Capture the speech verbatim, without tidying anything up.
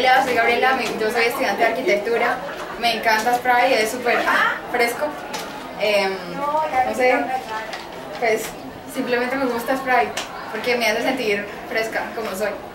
Hola, soy Gabriela, mi- yo soy estudiante de arquitectura. Me encanta Spray, es súper fresco. Em, no sé, pues simplemente me gusta Spray porque me hace sentir fresca como soy.